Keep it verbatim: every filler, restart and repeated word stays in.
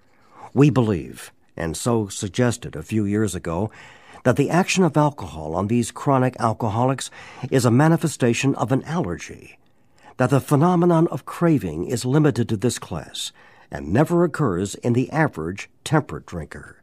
We believe, and so suggested a few years ago, that the action of alcohol on these chronic alcoholics is a manifestation of an allergy, that the phenomenon of craving is limited to this class and never occurs in the average temperate drinker.